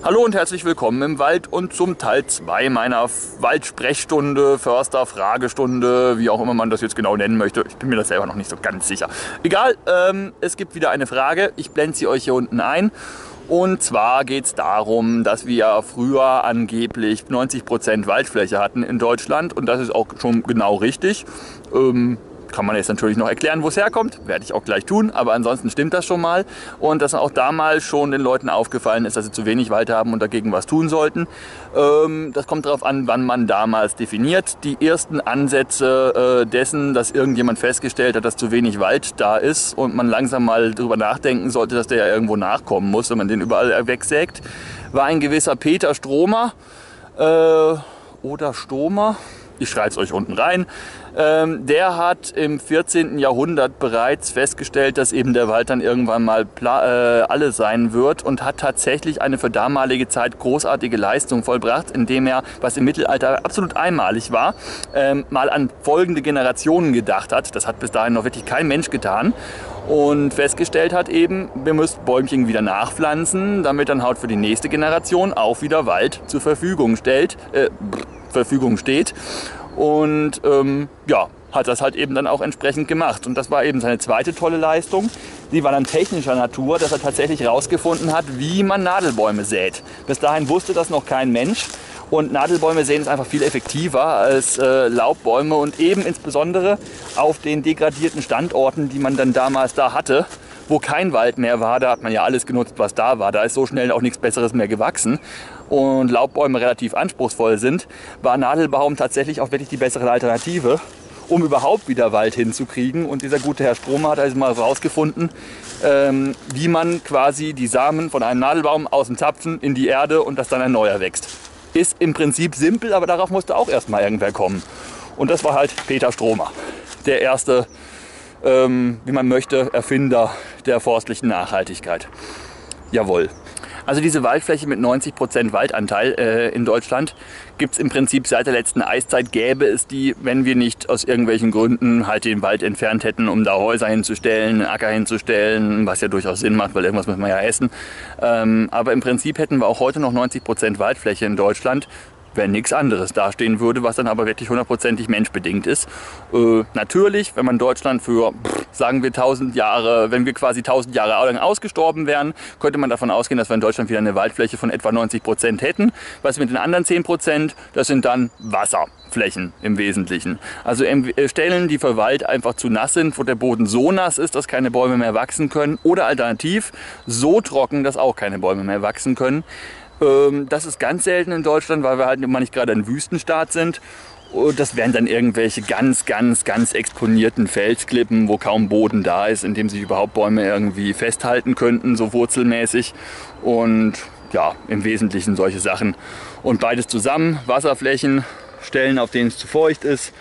Hallo und herzlich willkommen im Wald und zum Teil 2 meiner Waldsprechstunde, Förster-Fragestunde, wie auch immer man das jetzt genau nennen möchte. Ich bin mir das selber noch nicht so ganz sicher. Egal, es gibt wieder eine Frage. Ich blende sie euch hier unten ein. Und zwar geht es darum, dass wir ja früher angeblich 90% Waldfläche hatten in Deutschland. Und das ist auch schon genau richtig. Kann man jetzt natürlich noch erklären, wo es herkommt, werde ich auch gleich tun, aber ansonsten stimmt das schon mal. Und dass auch damals schon den Leuten aufgefallen ist, dass sie zu wenig Wald haben und dagegen was tun sollten. Das kommt darauf an, wann man damals definiert. Die ersten Ansätze dessen, dass irgendjemand festgestellt hat, dass zu wenig Wald da ist und man langsam mal drüber nachdenken sollte, dass der ja irgendwo nachkommen muss, wenn man den überall wegsägt, war ein gewisser Peter Stromer oder Stomer. Ich schreibe es euch unten rein. Der hat im 14. Jahrhundert bereits festgestellt, dass eben der Wald dann irgendwann mal alle sein wird und hat tatsächlich eine für damalige Zeit großartige Leistung vollbracht, indem er, was im Mittelalter absolut einmalig war, mal an folgende Generationen gedacht hat. Das hat bis dahin noch wirklich kein Mensch getan. Und festgestellt hat eben, wir müssen Bäumchen wieder nachpflanzen, damit dann halt für die nächste Generation auch wieder Wald zur Verfügung steht. Und ja, hat das halt eben dann auch entsprechend gemacht. Und das war eben seine zweite tolle Leistung. Die war dann technischer Natur, dass er tatsächlich herausgefunden hat, wie man Nadelbäume sät. Bis dahin wusste das noch kein Mensch. Und Nadelbäume säen ist einfach viel effektiver als Laubbäume und eben insbesondere auf den degradierten Standorten, die man dann damals da hatte, wo kein Wald mehr war. Da hat man ja alles genutzt, was da war. Da ist so schnell auch nichts Besseres mehr gewachsen. Und Laubbäume relativ anspruchsvoll sind, war Nadelbaum tatsächlich auch wirklich die bessere Alternative, um überhaupt wieder Wald hinzukriegen. Und dieser gute Herr Stromer hat also mal herausgefunden, wie man quasi die Samen von einem Nadelbaum aus dem Zapfen in die Erde und dass dann ein neuer wächst. Ist im Prinzip simpel, aber darauf musste auch erstmal irgendwer kommen. Und das war halt Peter Stromer, der erste, wie man möchte, Erfinder der forstlichen Nachhaltigkeit. Jawohl. Also diese Waldfläche mit 90% Waldanteil in Deutschland gibt es im Prinzip seit der letzten Eiszeit. Gäbe es die, wenn wir nicht aus irgendwelchen Gründen halt den Wald entfernt hätten, um da Häuser hinzustellen, einen Acker hinzustellen, was ja durchaus Sinn macht, weil irgendwas müssen wir ja essen. Aber im Prinzip hätten wir auch heute noch 90% Waldfläche in Deutschland, wenn nichts anderes dastehen würde, was dann aber wirklich hundertprozentig menschbedingt ist. Natürlich, wenn man Deutschland für, sagen wir 1000 Jahre, wenn wir quasi 1000 Jahre lang ausgestorben wären, könnte man davon ausgehen, dass wir in Deutschland wieder eine Waldfläche von etwa 90% hätten. Was mit den anderen 10%, das sind dann Wasserflächen im Wesentlichen. Also Stellen, die für Wald einfach zu nass sind, wo der Boden so nass ist, dass keine Bäume mehr wachsen können, oder alternativ so trocken, dass auch keine Bäume mehr wachsen können. Das ist ganz selten in Deutschland, weil wir halt immer nicht gerade ein Wüstenstaat sind. Das wären dann irgendwelche ganz exponierten Felsklippen, wo kaum Boden da ist, in dem sich überhaupt Bäume irgendwie festhalten könnten, so wurzelmäßig. Und ja, im Wesentlichen solche Sachen. Und beides zusammen, Wasserflächen, Stellen, auf denen es zu feucht ist.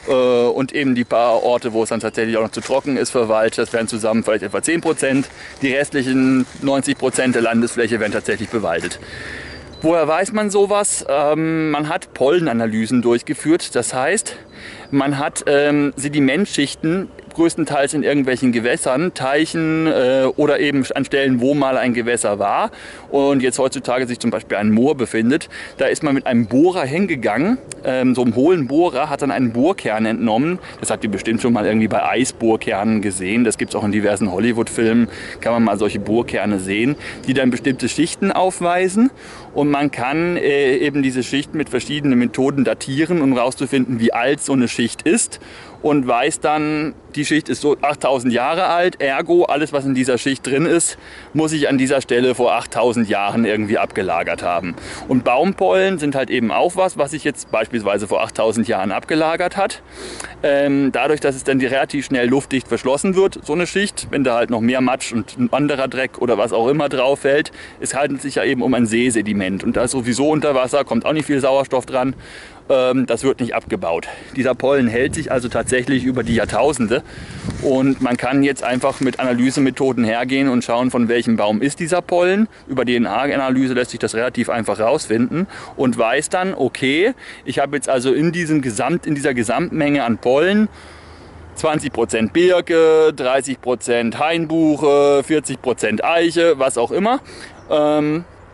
Und eben die paar Orte, wo es dann tatsächlich auch noch zu trocken ist für Wald, das wären zusammen vielleicht etwa 10%. Die restlichen 90% der Landesfläche werden tatsächlich bewaldet. Woher weiß man sowas? Man hat Pollenanalysen durchgeführt. Das heißt, man hat Sedimentschichten größtenteils in irgendwelchen Gewässern, Teichen oder eben an Stellen, wo mal ein Gewässer war und jetzt heutzutage sich zum Beispiel ein Moor befindet. Da ist man mit einem Bohrer hingegangen, so einem hohlen Bohrer, hat dann einen Bohrkern entnommen. Das habt ihr bestimmt schon mal irgendwie bei Eisbohrkernen gesehen. Das gibt es auch in diversen Hollywood-Filmen, kann man mal solche Bohrkerne sehen, die dann bestimmte Schichten aufweisen. Und man kann eben diese Schichten mit verschiedenen Methoden datieren, um herauszufinden, wie alt so eine Schicht ist. Und weiß dann, die Schicht ist so 8000 Jahre alt, ergo alles, was in dieser Schicht drin ist, muss sich an dieser Stelle vor 8000 Jahren irgendwie abgelagert haben. Und Baumpollen sind halt eben auch was sich jetzt beispielsweise vor 8000 Jahren abgelagert hat. Dadurch, dass es dann relativ schnell luftdicht verschlossen wird, so eine Schicht, wenn da halt noch mehr Matsch und ein anderer Dreck oder was auch immer drauf fällt, es handelt sich ja eben um ein Seesediment. Und da ist sowieso unter Wasser, kommt auch nicht viel Sauerstoff dran. Das wird nicht abgebaut. Dieser Pollen hält sich also tatsächlich über die Jahrtausende und man kann jetzt einfach mit Analysemethoden hergehen und schauen, von welchem Baum ist dieser Pollen. Über DNA-Analyse lässt sich das relativ einfach rausfinden und weiß dann, okay, ich habe jetzt also in dieser Gesamtmenge an Pollen 20% Birke, 30% Hainbuche, 40% Eiche, was auch immer.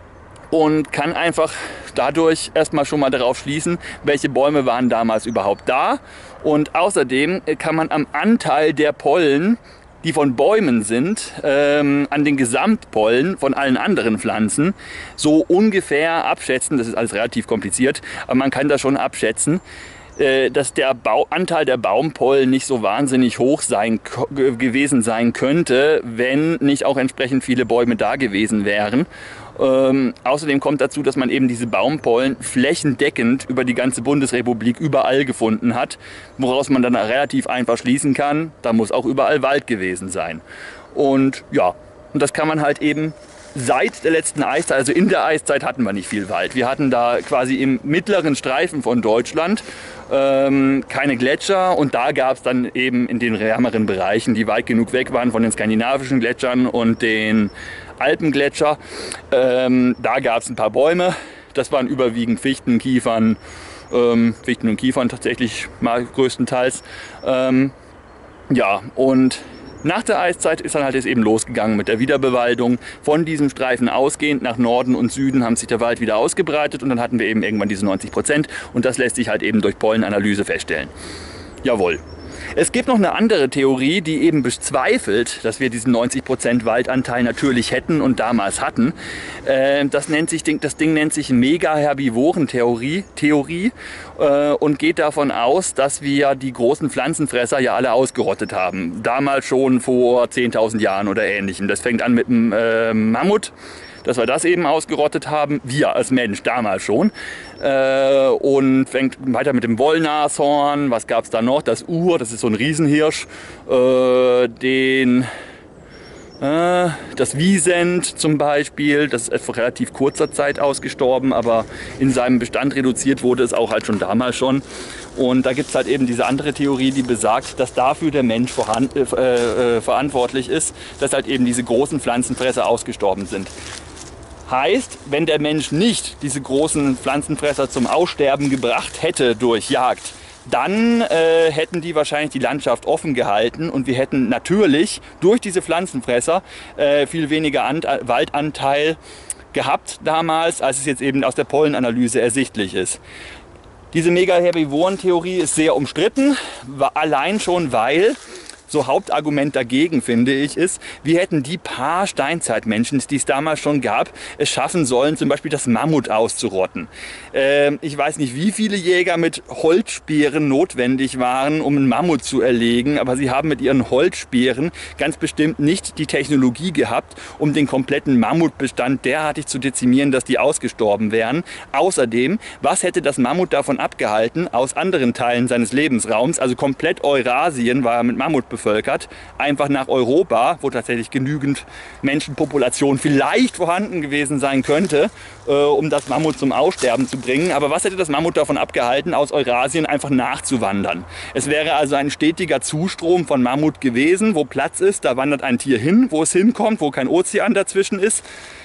und kann einfach dadurch erstmal schon mal darauf schließen, welche Bäume waren damals überhaupt da. Und außerdem kann man am Anteil der Pollen, die von Bäumen sind, an den Gesamtpollen von allen anderen Pflanzen so ungefähr abschätzen, das ist alles relativ kompliziert, aber man kann das schon abschätzen, dass der Anteil der Baumpollen nicht so wahnsinnig hoch gewesen sein könnte, wenn nicht auch entsprechend viele Bäume da gewesen wären. Außerdem kommt dazu, dass man eben diese Baumpollen flächendeckend über die ganze Bundesrepublik überall gefunden hat, woraus man dann relativ einfach schließen kann, da muss auch überall Wald gewesen sein. Und ja, und das kann man halt eben seit der letzten Eiszeit, also in der Eiszeit hatten wir nicht viel Wald. Wir hatten da quasi im mittleren Streifen von Deutschland keine Gletscher und da gab es dann eben in den wärmeren Bereichen, die weit genug weg waren von den skandinavischen Gletschern und den Alpengletscher, da gab es ein paar Bäume. Das waren überwiegend Fichten, Kiefern, Fichten und Kiefern tatsächlich mal größtenteils. Ja, und nach der Eiszeit ist dann halt jetzt eben losgegangen mit der Wiederbewaldung. Von diesem Streifen ausgehend nach Norden und Süden haben sich der Wald wieder ausgebreitet und dann hatten wir eben irgendwann diese 90% und das lässt sich halt eben durch Pollenanalyse feststellen. Jawohl. Es gibt noch eine andere Theorie, die eben bezweifelt, dass wir diesen 90% Waldanteil natürlich hätten und damals hatten. Das Ding nennt sich Megaherbivoren-Theorie und geht davon aus, dass wir die großen Pflanzenfresser ja alle ausgerottet haben. Damals schon vor 10.000 Jahren oder ähnlichem. Das fängt an mit dem Mammut, dass wir das eben ausgerottet haben, wir als Mensch damals schon. Und fängt weiter mit dem Wollnashorn, was gab es da noch? Das Ur, das ist so ein Riesenhirsch, das Wiesent zum Beispiel, das ist vor relativ kurzer Zeit ausgestorben, aber in seinem Bestand reduziert wurde es auch halt schon damals schon. Und da gibt es halt eben diese andere Theorie, die besagt, dass dafür der Mensch verantwortlich ist, dass halt eben diese großen Pflanzenfresser ausgestorben sind. Heißt, wenn der Mensch nicht diese großen Pflanzenfresser zum Aussterben gebracht hätte durch Jagd, dann hätten die wahrscheinlich die Landschaft offen gehalten und wir hätten natürlich durch diese Pflanzenfresser viel weniger Waldanteil gehabt damals, als es jetzt eben aus der Pollenanalyse ersichtlich ist. Diese Megaherbivoren-Theorie ist sehr umstritten, allein schon weil so Hauptargument dagegen, finde ich, ist, wir hätten die paar Steinzeitmenschen, die es damals schon gab, es schaffen sollen, zum Beispiel das Mammut auszurotten. Ich weiß nicht, wie viele Jäger mit Holzspeeren notwendig waren, um einen Mammut zu erlegen, aber sie haben mit ihren Holzspeeren ganz bestimmt nicht die Technologie gehabt, um den kompletten Mammutbestand derartig zu dezimieren, dass die ausgestorben wären. Außerdem, was hätte das Mammut davon abgehalten, aus anderen Teilen seines Lebensraums, also komplett Eurasien war mit Mammut bevölkert, einfach nach Europa, wo tatsächlich genügend Menschenpopulation vielleicht vorhanden gewesen sein könnte, um das Mammut zum Aussterben zu bringen. Aber was hätte das Mammut davon abgehalten, aus Eurasien einfach nachzuwandern? Es wäre also ein stetiger Zustrom von Mammut gewesen, wo Platz ist, da wandert ein Tier hin, wo es hinkommt, wo kein Ozean dazwischen ist.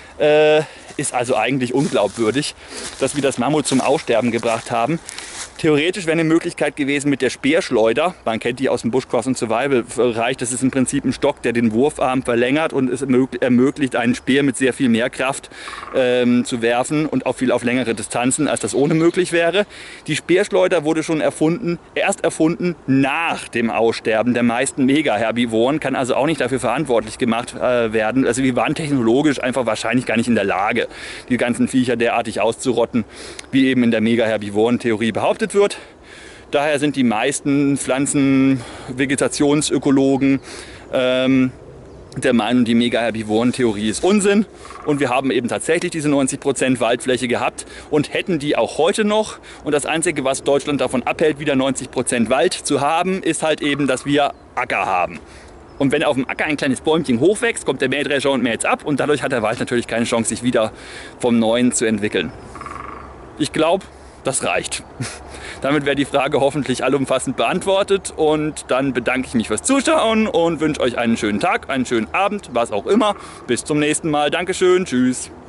Ist also eigentlich unglaubwürdig, dass wir das Mammut zum Aussterben gebracht haben. Theoretisch wäre eine Möglichkeit gewesen mit der Speerschleuder. Man kennt die aus dem Bush Cross and Survival Bereich. Das ist im Prinzip ein Stock, der den Wurfarm verlängert und es ermöglicht, einen Speer mit sehr viel mehr Kraft zu werfen und auch viel auf längere Distanzen, als das ohne möglich wäre. Die Speerschleuder wurde schon erst erfunden nach dem Aussterben der meisten Megaherbivoren, kann also auch nicht dafür verantwortlich gemacht werden. Also wir waren technologisch einfach wahrscheinlich gar nicht in der Lage, die ganzen Viecher derartig auszurotten, wie eben in der Megaherbivoren-Theorie behauptet wird. Daher sind die meisten Pflanzen-Vegetationsökologen der Meinung, die Megaherbivoren-Theorie ist Unsinn. Und wir haben eben tatsächlich diese 90% Waldfläche gehabt und hätten die auch heute noch. Und das Einzige, was Deutschland davon abhält, wieder 90% Wald zu haben, ist halt eben, dass wir Acker haben. Und wenn auf dem Acker ein kleines Bäumchen hochwächst, kommt der Mähdrescher und mäht es ab und dadurch hat der Wald natürlich keine Chance, sich wieder vom Neuen zu entwickeln. Ich glaube, das reicht. Damit wäre die Frage hoffentlich allumfassend beantwortet und dann bedanke ich mich fürs Zuschauen und wünsche euch einen schönen Tag, einen schönen Abend, was auch immer. Bis zum nächsten Mal. Dankeschön, tschüss.